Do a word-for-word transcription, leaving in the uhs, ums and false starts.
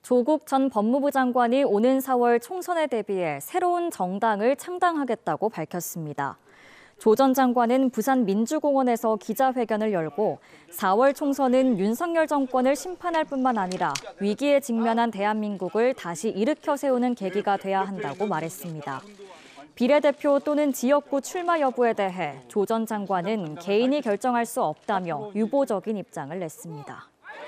조국 전 법무부 장관이 오는 사월 총선에 대비해 새로운 정당을 창당하겠다고 밝혔습니다. 조 전 장관은 부산 민주공원에서 기자회견을 열고 사월 총선은 윤석열 정권을 심판할 뿐만 아니라 위기에 직면한 대한민국을 다시 일으켜 세우는 계기가 돼야 한다고 말했습니다. 비례대표 또는 지역구 출마 여부에 대해 조 전 장관은 개인이 결정할 수 없다며 유보적인 입장을 냈습니다.